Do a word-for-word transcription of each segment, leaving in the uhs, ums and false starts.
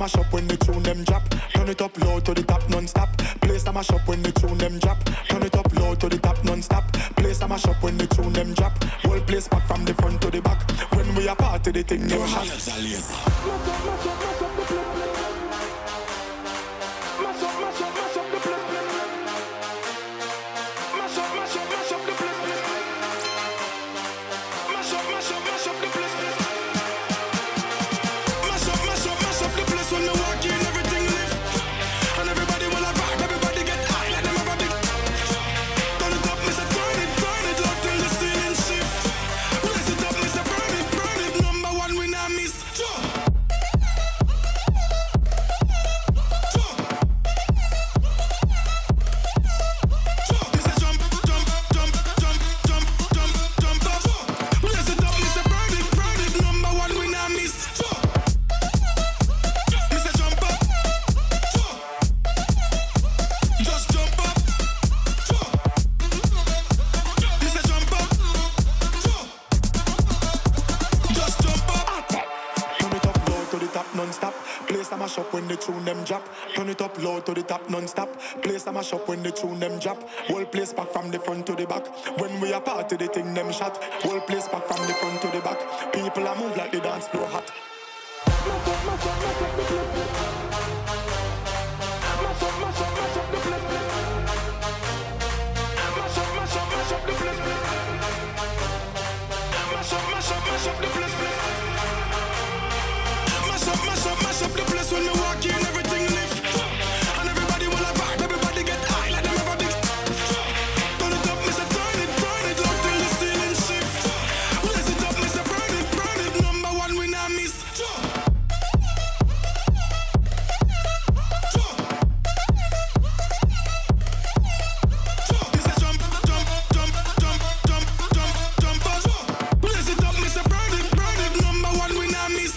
mash up when the tune them drop. Turn it up low to the top non-stop. Place a mash up when the tune them drop. Turn it up low to the top non-stop. Place a mash up when the tune them drop. Whole place back from the front to the back. When we are party, the thing them hot. Non-stop, place a mash up when the tune them drop. Turn it up low to the top non-stop. Place a mash up when the tune them drop. Whole place back from the front to the back. When we are party, the thing them shot. Whole place back from the front to the back. People are move like the dance floor hot. Mash up the place when you walk in, everything lift. And everybody will have vibe, everybody get high like them ever big. Turn it up, mister, turn it, burn it, look till the ceiling shift. Raise it up, mister, burn it, burn it, number one we not miss. Mister jump, jump, jump, jump, jump, jump, jump up. Raise it up, mister, burn it, burn it, number one we not miss.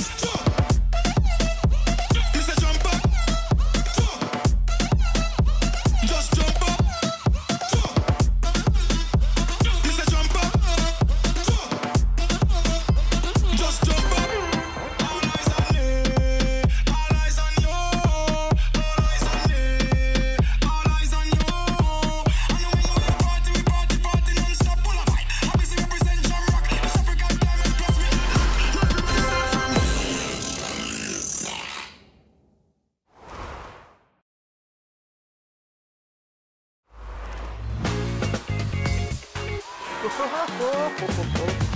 Oh, oh, oh, oh, oh.